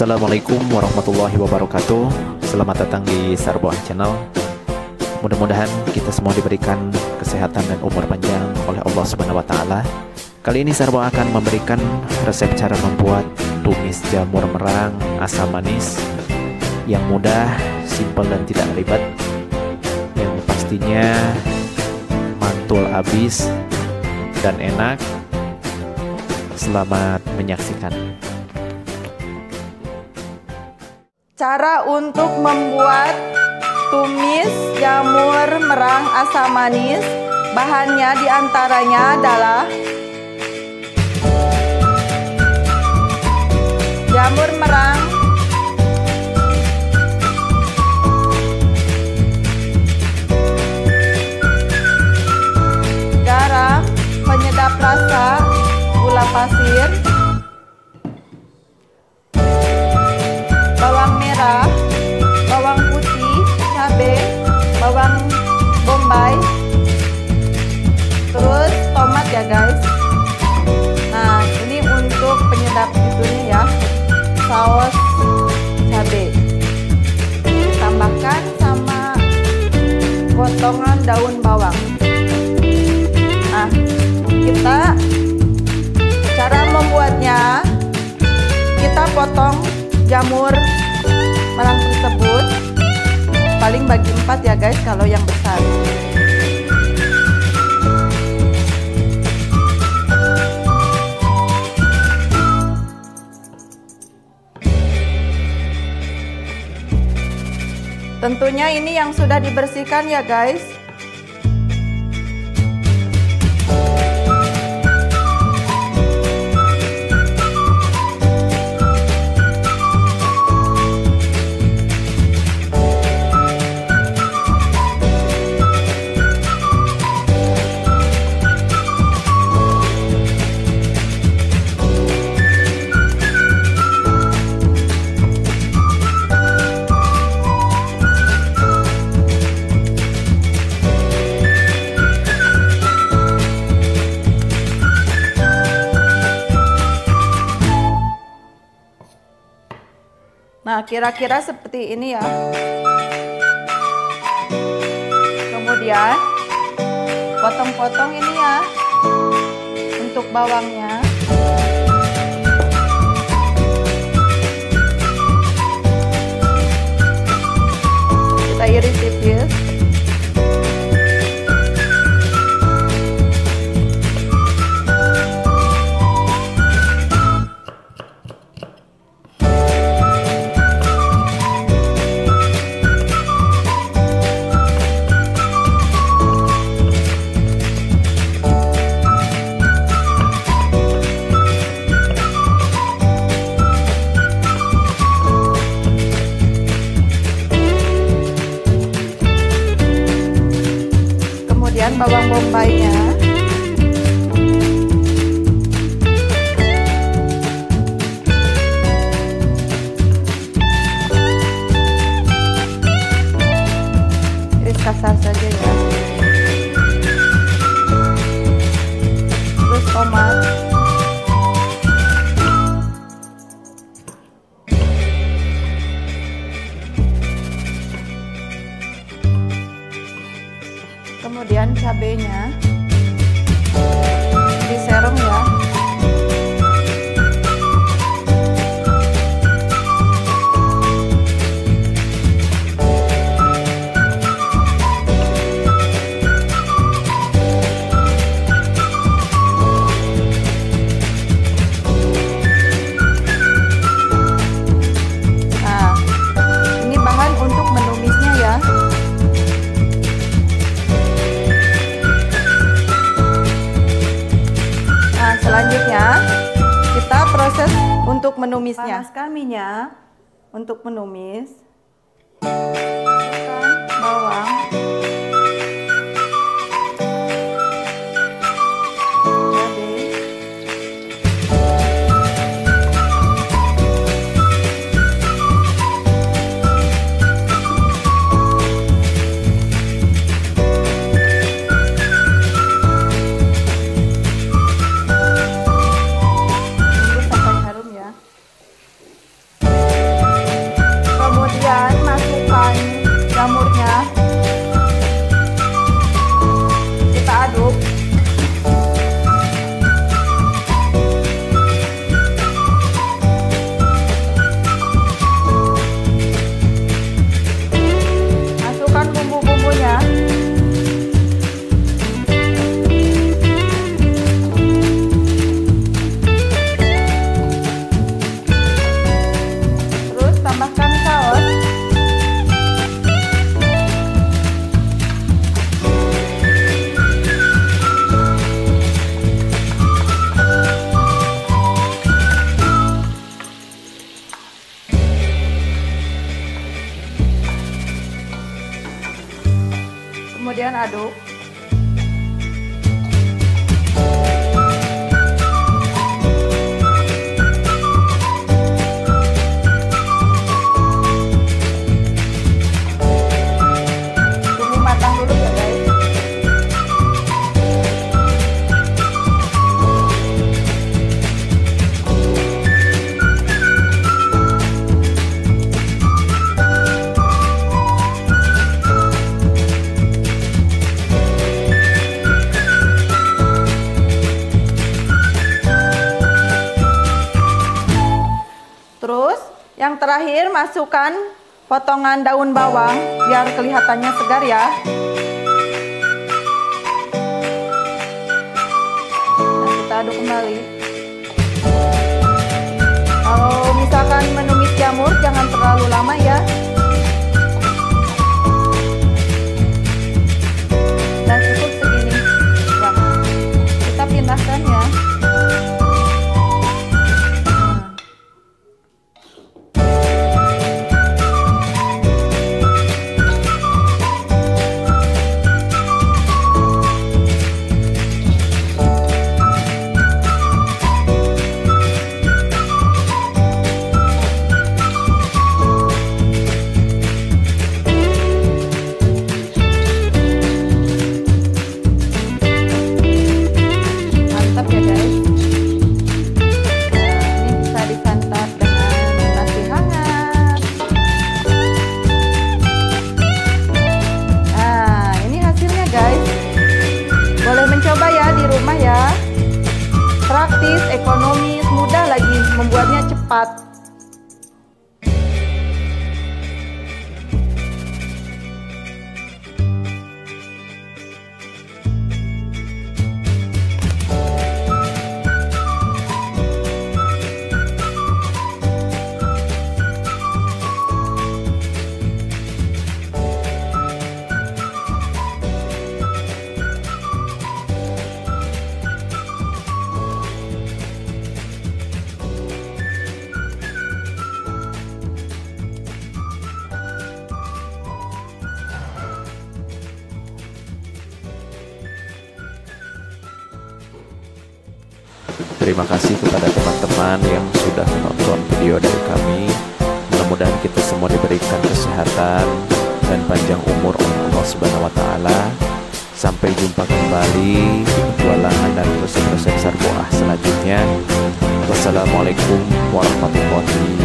Assalamualaikum warahmatullahi wabarakatuh. Selamat datang di Sarboah Channel. Mudah-mudahan kita semua diberikan kesehatan dan umur panjang oleh Allah Subhanahu wa taala. Kali ini Sarboah akan memberikan resep cara membuat tumis jamur merang asam manis yang mudah, simpel dan tidak ribet. Yang pastinya mantul habis dan enak. Selamat menyaksikan. Cara untuk membuat tumis jamur merang asam manis. Bahannya diantaranya adalah jamur merang, garam, penyedap rasa, gula pasir, bawang merah, bawang putih, cabai, bawang bombay, terus tomat ya guys. Nah ini untuk penyedap itunya ya, saus cabai ditambahkan sama potongan daun bawang. Nah kita cara membuatnya, kita potong jamur merang tersebut paling bagi 4 ya guys kalau yang besar. Tentunya ini yang sudah dibersihkan ya guys. Nah, kira-kira seperti ini ya. Kemudian potong-potong ini ya untuk bawangnya. Kita iris tipis. Bawang bombaynya, iris kasar saja ya. Terus tomat, kemudian cabenya diserong ya. Nah, ini bahan untuk menumisnya ya. Selanjutnya kita proses untuk menumisnya. Panaskan minyak untuk menumis. Bawang, cabai, tunggu sampai harum ya. aduk. Tunggu matang dulu ya guys. Terus yang terakhir masukkan potongan daun bawang biar kelihatannya segar ya. Nah, kita aduk kembali. Kalau misalkan menumis jamur jangan terlalu lama ya. Dan cukup segini. Ya. Kita pindahkan ya. Coba ya di rumah ya, praktis, ekonomis, mudah lagi, membuatnya cepat. Terima kasih kepada teman-teman yang sudah menonton video dari kami. Mudah-mudahan kita semua diberikan kesehatan dan panjang umur oleh Allah Subhanahu wa taala. Sampai jumpa kembali di petualangan dan resep-resep sarboah selanjutnya. Wassalamualaikum warahmatullahi wabarakatuh.